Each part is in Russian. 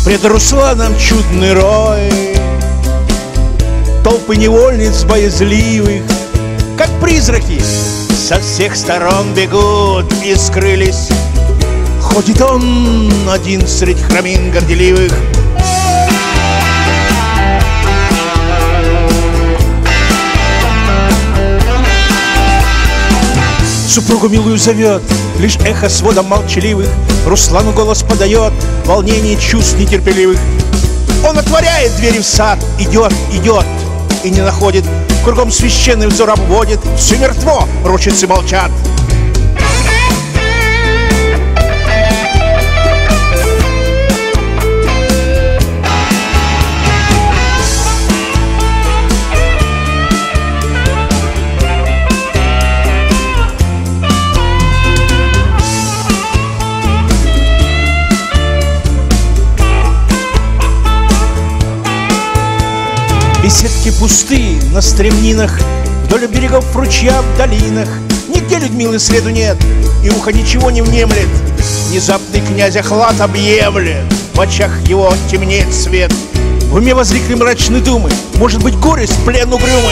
Пред Русланом чудный рой, толпы невольниц боязливых, как призраки, со всех сторон бегут и скрылись. Ходит он один средь храмин горделивых. Супругу милую зовет, лишь эхо сводом молчаливых. Руслану голос подает, волнение чувств нетерпеливых. Он отворяет двери в сад, идет, идет и не находит. Кругом священный взор обводит, все мертво, рощицы молчат. Беседки пусты на стремнинах, вдоль берегов ручья в долинах. Нигде Людмилы следу нет, и ухо ничего не внемлет. Внезапный князя хлад объемлет, в очах его темнеет свет. В уме возникли мрачные думы, может быть, горесть, плен угрюмый.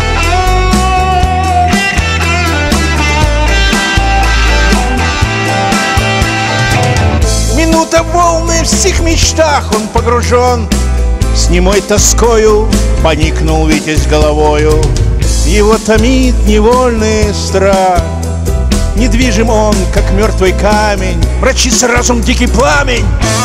Минута волны в сих мечтах он погружен. С немой тоскою поникнул Витязь головою. Его томит невольный страх. Недвижим он, как мертвый камень, мрачится разум дикий пламень.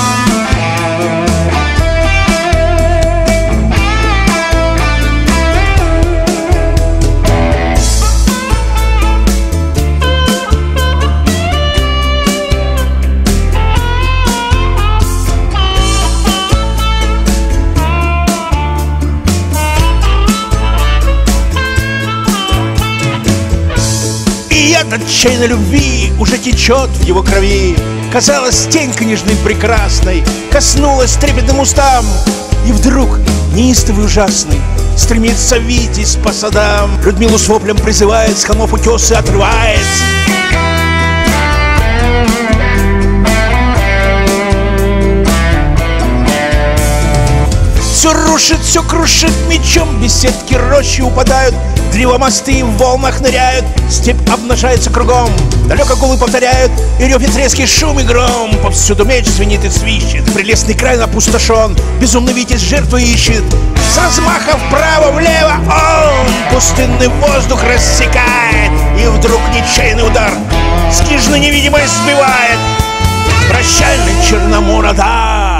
Яд отчаянной любви уже течет в его крови. Казалось, тень княжны прекрасной коснулась трепетным устам. И вдруг, неистовый ужасный, стремится Витязь по садам. Людмилу с воплем призывает, с холмов утесы отрывает. Все рушит, все крушит мечом, беседки рощи упадают, древомосты в волнах ныряют, степь обнажается кругом, далеко гулы повторяют, и рев резкий шум и гром. Повсюду меч звенит и свищет, прелестный край опустошен, безумный Витязь жертву ищет. С размаха вправо-влево он пустынный воздух рассекает, и вдруг нечаянный удар с княжны невидимой сбивает. Прощальный Черномородар.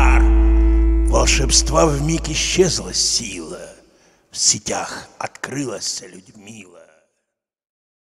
Волшебства вмиг исчезла сила, в сетях открылась Людмила.